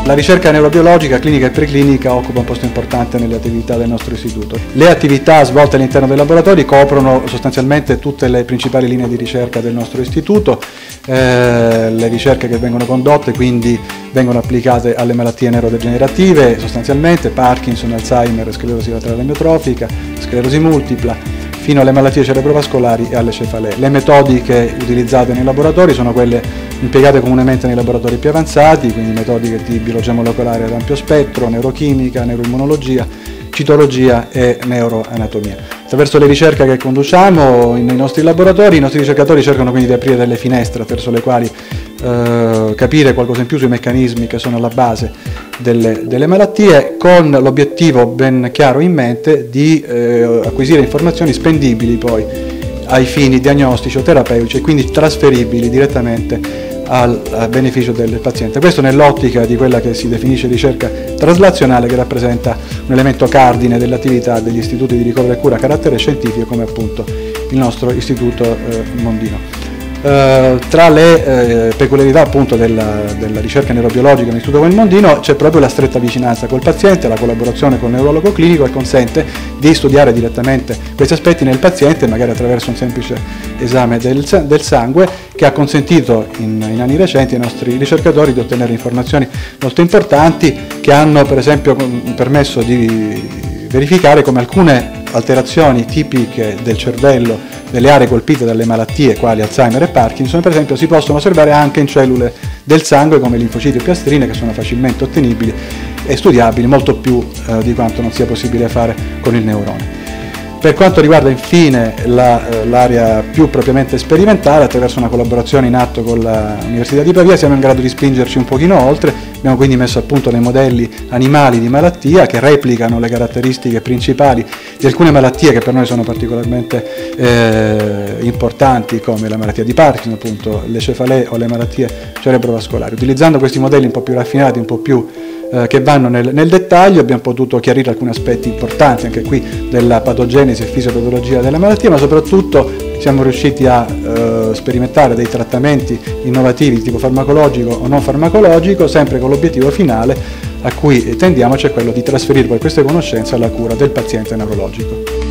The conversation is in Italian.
La ricerca neurobiologica, clinica e preclinica occupa un posto importante nelle attività del nostro istituto. Le attività svolte all'interno dei laboratori coprono sostanzialmente tutte le principali linee di ricerca del nostro istituto. Le ricerche che vengono condotte quindi vengono applicate alle malattie neurodegenerative, sostanzialmente Parkinson, Alzheimer, sclerosi laterale amiotrofica, sclerosi multipla, fino alle malattie cerebrovascolari e alle cefalee. Le metodiche utilizzate nei laboratori sono quelle impiegate comunemente nei laboratori più avanzati, quindi metodiche di biologia molecolare ad ampio spettro, neurochimica, neuroimmunologia, citologia e neuroanatomia. Attraverso le ricerche che conduciamo nei nostri laboratori, i nostri ricercatori cercano quindi di aprire delle finestre attraverso le quali capire qualcosa in più sui meccanismi che sono alla base delle malattie, con l'obiettivo ben chiaro in mente di acquisire informazioni spendibili poi ai fini diagnostici o terapeutici e quindi trasferibili direttamente al beneficio del paziente. Questo nell'ottica di quella che si definisce ricerca traslazionale, che rappresenta un elemento cardine dell'attività degli istituti di ricovero e cura a carattere scientifico come appunto il nostro Istituto Mondino. Tra le peculiarità appunto della ricerca neurobiologica nell'Istituto come il Mondino c'è proprio la stretta vicinanza col paziente, la collaborazione con il neurologo clinico, che consente di studiare direttamente questi aspetti nel paziente, magari attraverso un semplice esame del sangue, che ha consentito in anni recenti ai nostri ricercatori di ottenere informazioni molto importanti, che hanno per esempio permesso di verificare come alcune alterazioni tipiche del cervello delle aree colpite dalle malattie quali Alzheimer e Parkinson, per esempio, si possono osservare anche in cellule del sangue come linfociti e piastrine, che sono facilmente ottenibili e studiabili, molto più di quanto non sia possibile fare con il neurone. Per quanto riguarda infine l'area più propriamente sperimentale, attraverso una collaborazione in atto con l'Università di Pavia siamo in grado di spingerci un pochino oltre. Abbiamo quindi messo a punto dei modelli animali di malattia che replicano le caratteristiche principali di alcune malattie che per noi sono particolarmente importanti, come la malattia di Parkinson, appunto le cefalee o le malattie cerebrovascolari. Utilizzando questi modelli un po' più raffinati, un po' più che vanno nel dettaglio, abbiamo potuto chiarire alcuni aspetti importanti anche qui della patogenesi e fisiopatologia della malattia, ma soprattutto siamo riusciti a sperimentare dei trattamenti innovativi di tipo farmacologico o non farmacologico, sempre con l'obiettivo finale a cui tendiamo, cioè quello di trasferire poi queste conoscenze alla cura del paziente neurologico.